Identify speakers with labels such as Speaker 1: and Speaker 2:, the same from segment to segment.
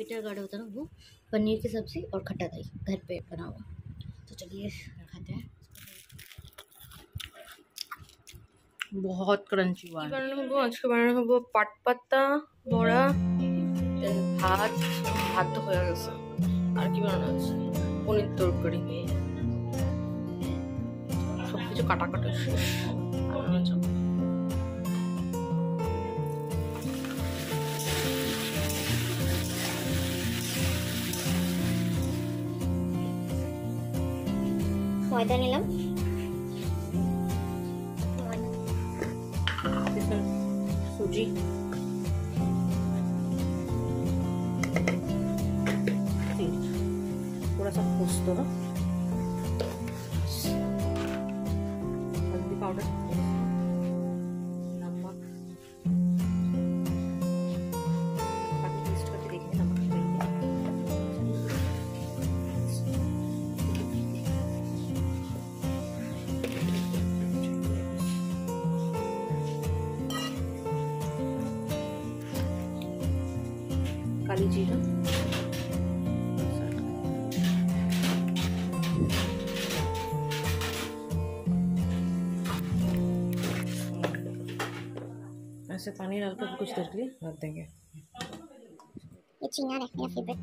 Speaker 1: Bitter gourd होता है ना, वो पनीर की सब्ज़ी और खट्टा दही घर पे बना हुआ। तो चलिए खाते हैं।
Speaker 2: बहुत क्रंची हुआ है।
Speaker 1: আজকে বানানো হবো পাট পাতা বড়া, ভাত ভাত তো হয়ে গেছে, আর কি বানানো আছে, পনির তরকারি, সব কিছু কাটাকাটি শেষ। ময়দা নিলাম, सूजी, थोड़ा सा पोस्तो ना, हल्दी पाउडर, नमक, टेस्ट करके देखेंगे नमक काली जीरा, ऐसे पानी डालकर कुछ देर के लिए रख देंगे।
Speaker 3: ये चिनार है मेरा फेवरेट।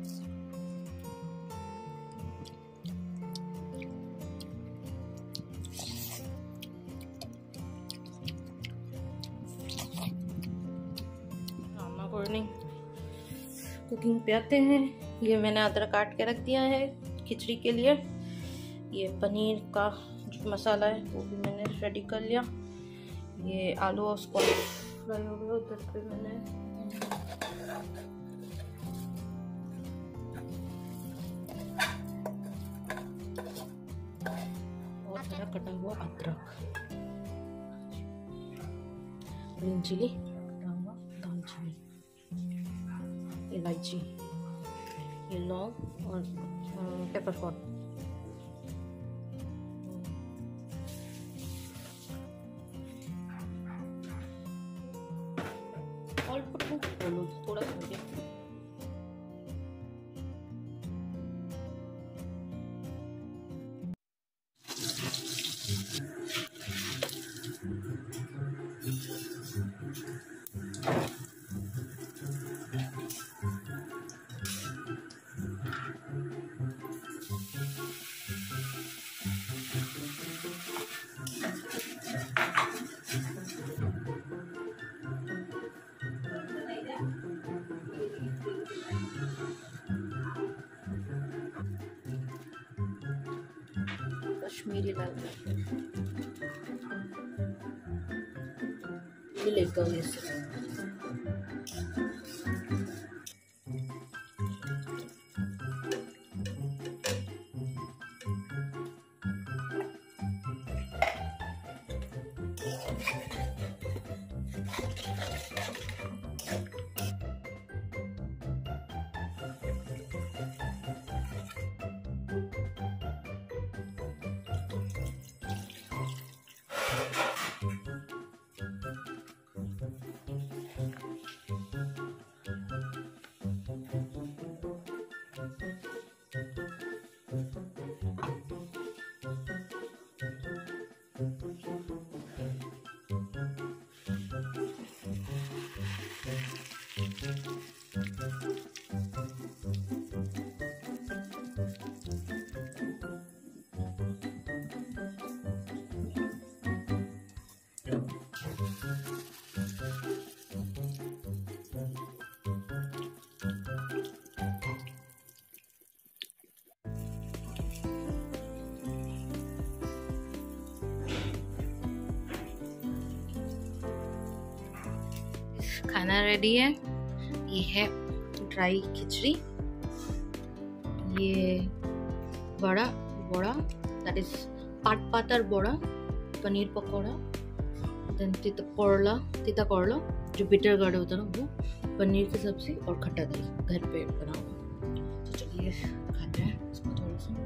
Speaker 1: मॉर्निंग कुकिंग पे आते हैं। ये मैंने अदरक काट के रख दिया है खिचड़ी के लिए। ये पनीर का जो मसाला है वो भी मैंने रेडी कर लिया। ये आलू और उसको फ्राई हो गया। उधर पे मैंने और सारा कटा हुआ अदरक, ग्रीन चिली, दालचीनी, इलायची, ये लौंग और पेपरकॉर्न। और थोड़ा सा कश्मीरी लाल ये लेगा वैसे। खाना रेडी है। ये है ड्राई खिचड़ी, ये बड़ा बड़ा दैट इज पाट पातर बड़ा, पनीर पकौड़ा, देन तीता करला जो बिटर गार्ड होता है ना, वो पनीर की सब्जी और खट्टा दही घर पे बना हुआ। तो चलिए खाते हैं इसको थोड़ा सा।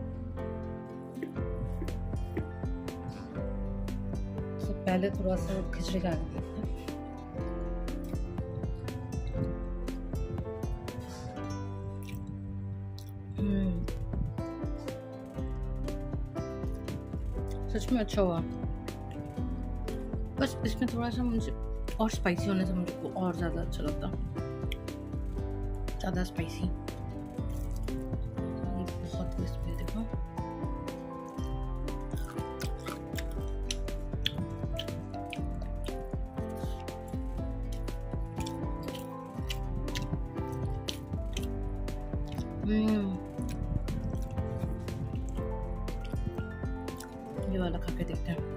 Speaker 1: तो पहले थोड़ा सा खिचड़ी खा लेते हैं।
Speaker 2: सच में अच्छा हुआ। बस इसमें थोड़ा सा मुझे और स्पाइसी होने से मुझे को और ज़्यादा अच्छा लगता, ज़्यादा स्पाइसी। ये बहुत क्रिस्पी है, देखो। ये वाला खा के देखते हैं।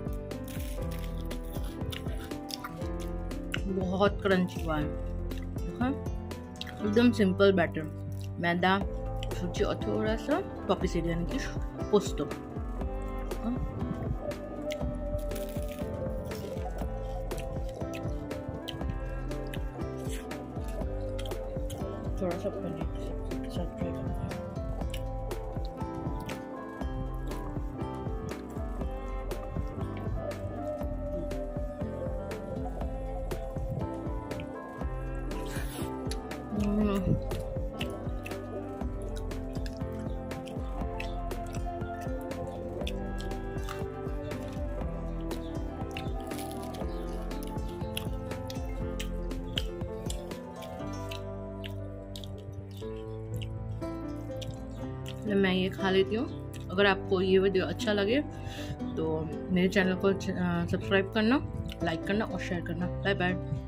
Speaker 2: बहुत क्रंची हुआ है, देखो। एकदम सिंपल बैटर, मैदा, सूजी और थोड़ा सा पॉपी सीड यानी कि पोस्तो। थोड़ा सा पनीर के साथ ट्राई करना है। मैं ये खा लेती हूँ। अगर आपको ये वीडियो अच्छा लगे तो मेरे चैनल को सब्सक्राइब करना, लाइक करना और शेयर करना। Bye bye.